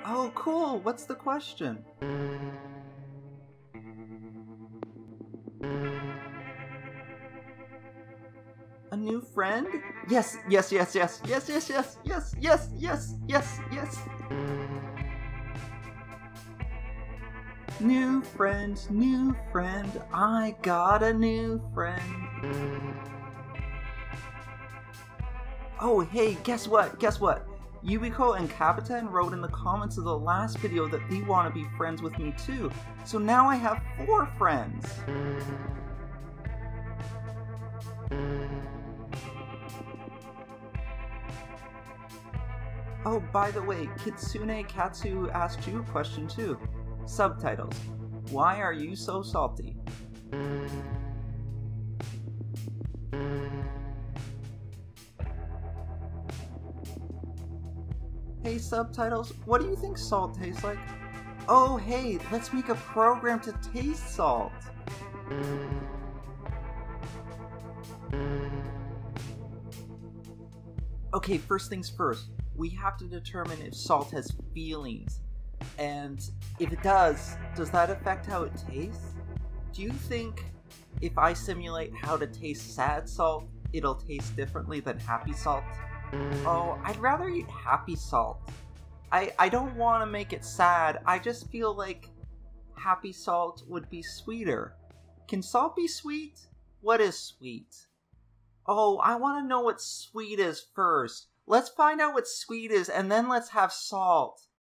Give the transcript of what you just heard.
Oh, cool. What's the question? A new friend? Yes, yes, yes, yes, yes, yes, yes, yes, yes, yes, yes, yes. New friend, I got a new friend. Oh, hey, guess what? Guess what? Yubiko and Kapitan wrote in the comments of the last video that they want to be friends with me too. So now I have 4 friends. Oh, by the way, Kitsune Katsu asked you a question too. Subtitles. Why are you so salty? Hey Subtitles, what do you think salt tastes like? Oh hey, let's make a program to taste salt! Okay, first things first, we have to determine if salt has feelings. And if it does that affect how it tastes? Do you think if I simulate how to taste sad salt, it'll taste differently than happy salt? Oh, I'd rather eat happy salt. I don't want to make it sad, I just feel like happy salt would be sweeter. Can salt be sweet? What is sweet? Oh, I want to know what sweet is first. Let's find out what sweet is and then let's have salt.